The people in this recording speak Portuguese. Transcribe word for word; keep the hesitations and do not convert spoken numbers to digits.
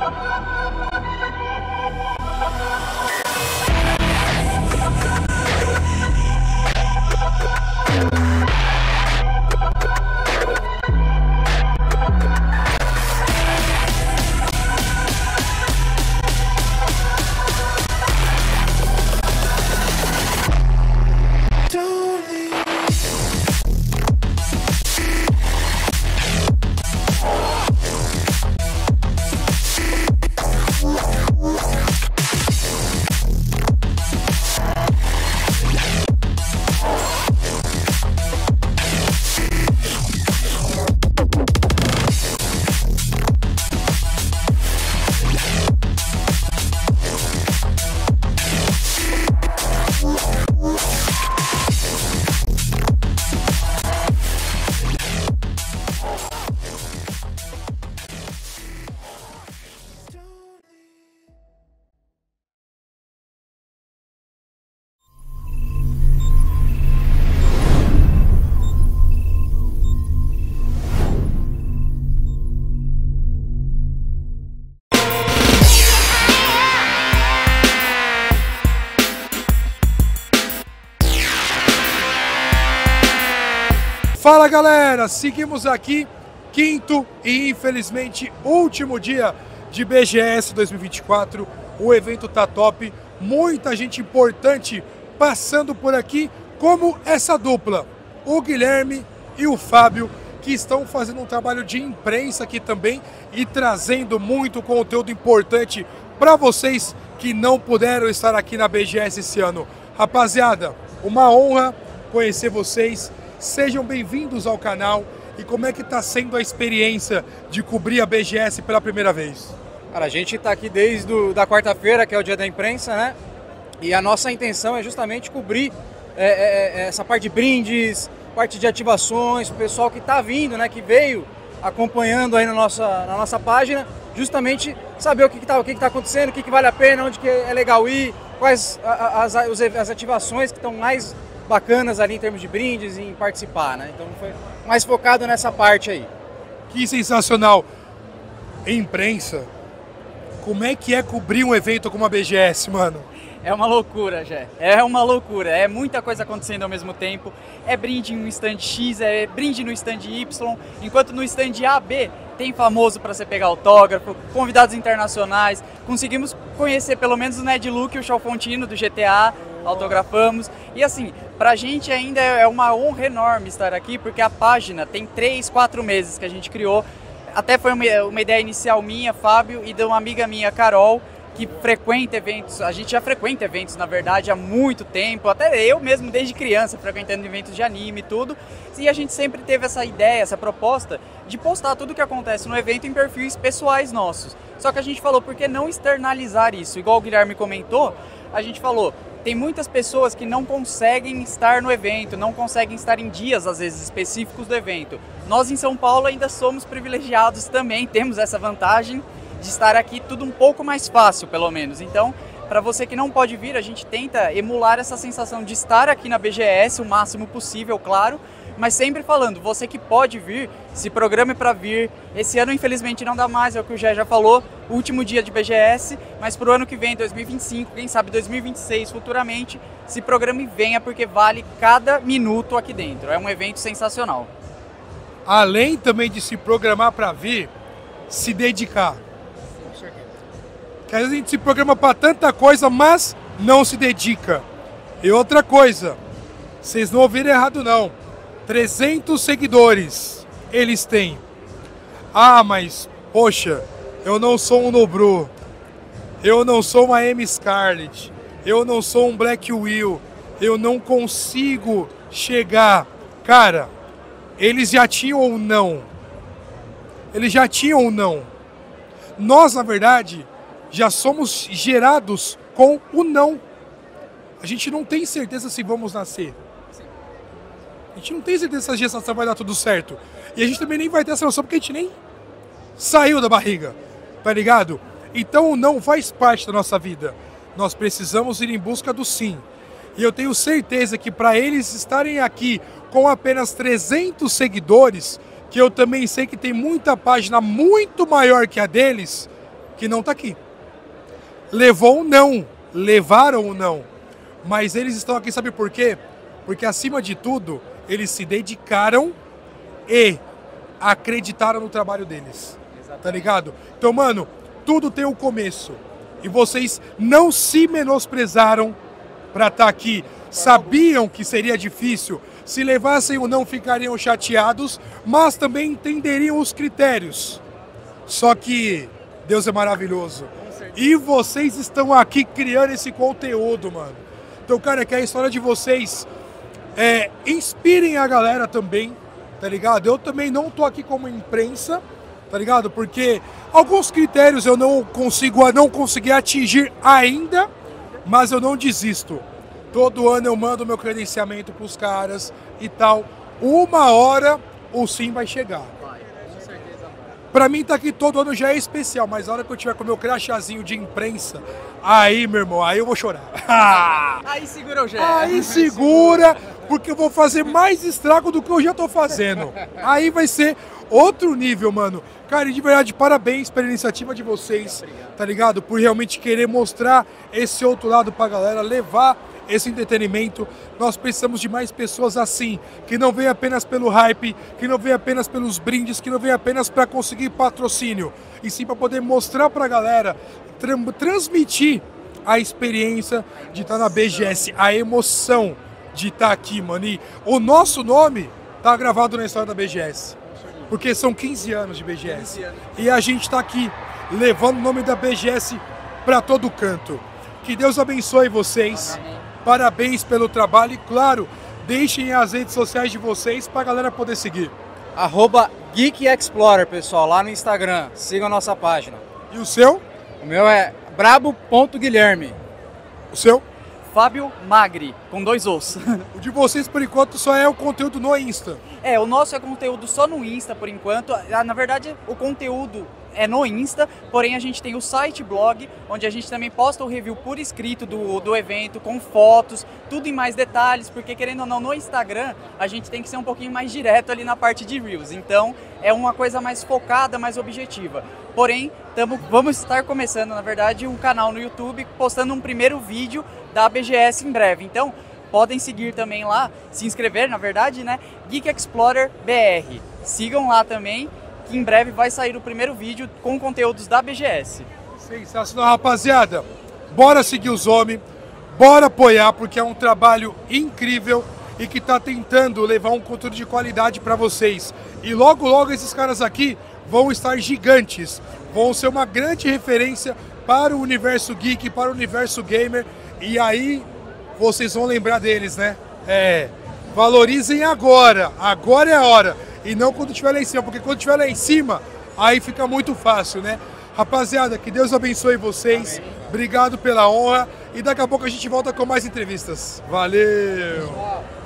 Fala galera, seguimos aqui, quinto e infelizmente último dia de B G S dois mil e vinte e quatro. O evento tá top, muita gente importante passando por aqui, como essa dupla, o Guilherme e o Fábio, que estão fazendo um trabalho de imprensa aqui também e trazendo muito conteúdo importante para vocês que não puderam estar aqui na B G S esse ano. Rapaziada, uma honra conhecer vocês. Sejam bem-vindos ao canal. E como é que está sendo a experiência de cobrir a B G S pela primeira vez? Cara, a gente está aqui desde a da quarta-feira, que é o dia da imprensa, né? E a nossa intenção é justamente cobrir é, é, essa parte de brindes, parte de ativações, o pessoal que está vindo, né? Que veio acompanhando aí na nossa, na nossa página, justamente saber o que está o que que tá acontecendo, o que, que vale a pena, onde que é legal ir, quais as, as, as ativações que estão mais bacanas ali em termos de brindes e em participar, né? Então foi mais focado nessa parte aí. Que sensacional! Imprensa, como é que é cobrir um evento como a B G S, mano? É uma loucura, Jé. É uma loucura. É muita coisa acontecendo ao mesmo tempo. É brinde no stand X, é brinde no stand Y, enquanto no stand A, B tem famoso para você pegar autógrafo, convidados internacionais. Conseguimos conhecer pelo menos o Ned Luke e o Chalfontino do G T A, autografamos. E assim, pra gente ainda é uma honra enorme estar aqui, porque a página tem três, quatro meses que a gente criou. Até foi uma, uma ideia inicial minha, Fábio, e de uma amiga minha, Carol, que frequenta eventos. A gente já frequenta eventos, na verdade, há muito tempo. Até eu mesmo, desde criança, frequentando eventos de anime e tudo. E a gente sempre teve essa ideia, essa proposta de postar tudo o que acontece no evento em perfis pessoais nossos. Só que a gente falou, por que não externalizar isso? Igual o Guilherme comentou, a gente falou, tem muitas pessoas que não conseguem estar no evento, não conseguem estar em dias, às vezes, específicos do evento. Nós, em São Paulo, ainda somos privilegiados também, temos essa vantagem de estar aqui tudo um pouco mais fácil, pelo menos. Então, para você que não pode vir, a gente tenta emular essa sensação de estar aqui na B G S o máximo possível, claro, mas sempre falando, você que pode vir, se programe para vir. Esse ano, infelizmente, não dá mais, é o que o Jé já falou, último dia de B G S, mas para o ano que vem, dois mil e vinte e cinco, quem sabe dois mil e vinte e seis, futuramente, se programe e venha, porque vale cada minuto aqui dentro. É um evento sensacional. Além também de se programar para vir, se dedicar. Porque às vezes a gente se programa para tanta coisa, mas não se dedica. E outra coisa, vocês não ouviram errado não, trezentos seguidores eles têm. Ah, mas, poxa, eu não sou um Nobru, eu não sou uma M Scarlet, eu não sou um Black Will, eu não consigo chegar. Cara, eles já tinham ou não? Eles já tinham ou não? Nós, na verdade, já somos gerados com o não. A gente não tem certeza se vamos nascer. A gente não tem certeza se a gestação vai dar tudo certo. E a gente também nem vai ter essa noção porque a gente nem saiu da barriga, tá ligado? Então o não faz parte da nossa vida. Nós precisamos ir em busca do sim. E eu tenho certeza que para eles estarem aqui com apenas trezentos seguidores, que eu também sei que tem muita página muito maior que a deles, que não tá aqui. Levou um não, levaram um não. Mas eles estão aqui, sabe por quê? Porque acima de tudo, eles se dedicaram e acreditaram no trabalho deles. Exatamente. Tá ligado? Então, mano, tudo tem um começo. E vocês não se menosprezaram pra estar aqui. Sabiam que seria difícil. Se levassem ou não, ficariam chateados, mas também entenderiam os critérios. Só que Deus é maravilhoso. E vocês estão aqui criando esse conteúdo, mano. Então, cara, que a história de vocês é, inspirem a galera também, tá ligado? Eu também não tô aqui como imprensa, tá ligado? Porque alguns critérios eu não consigo, não consegui atingir ainda, mas eu não desisto. Todo ano eu mando meu credenciamento pros caras e tal. Uma hora o sim vai chegar. Pra mim tá aqui todo ano já é especial, mas a hora que eu tiver com o meu crachazinho de imprensa, aí, meu irmão, aí eu vou chorar. Aí segura o Gé. Aí segura, porque eu vou fazer mais estrago do que eu já tô fazendo. Aí vai ser outro nível, mano. Cara, e de verdade, parabéns pela iniciativa de vocês, tá ligado? Por realmente querer mostrar esse outro lado pra galera, levar esse entretenimento. Nós precisamos de mais pessoas assim, que não vem apenas pelo hype, que não vem apenas pelos brindes, que não vem apenas para conseguir patrocínio, e sim para poder mostrar pra galera, tra transmitir a experiência de estar na B G S, a emoção de estar aqui, mano. E o nosso nome tá gravado na história da B G S, porque são quinze anos de B G S, e a gente tá aqui levando o nome da B G S para todo canto. Que Deus abençoe vocês. Parabéns pelo trabalho e, claro, deixem as redes sociais de vocês para a galera poder seguir. Arroba Geek Explorer, pessoal, lá no Instagram. Sigam a nossa página. E o seu? O meu é brabo ponto guilherme. O seu? Fábio Magri, com dois Os. O de vocês, por enquanto, só é o conteúdo no Insta. É, o nosso é conteúdo só no Insta, por enquanto. Na verdade, o conteúdo é no Insta, porém a gente tem o site blog, onde a gente também posta o review por escrito do, do evento, com fotos, tudo em mais detalhes, porque querendo ou não, no Instagram, a gente tem que ser um pouquinho mais direto ali na parte de Reels. Então, é uma coisa mais focada, mais objetiva. Porém, tamo, vamos estar começando, na verdade, um canal no YouTube, postando um primeiro vídeo da B G S em breve. Então, podem seguir também lá, se inscrever, na verdade, né? Geek Explorer B R. Sigam lá também, que em breve vai sair o primeiro vídeo com conteúdos da B G S. Sensacional, rapaziada. Bora seguir os homens, bora apoiar, porque é um trabalho incrível e que tá tentando levar um conteúdo de qualidade para vocês. E logo, logo esses caras aqui vão estar gigantes, vão ser uma grande referência para o universo geek, para o universo gamer. E aí vocês vão lembrar deles, né? É, valorizem agora, agora é a hora. E não quando estiver lá em cima, porque quando estiver lá em cima, aí fica muito fácil, né? Rapaziada, que Deus abençoe vocês. Amém. Obrigado pela honra. E daqui a pouco a gente volta com mais entrevistas. Valeu!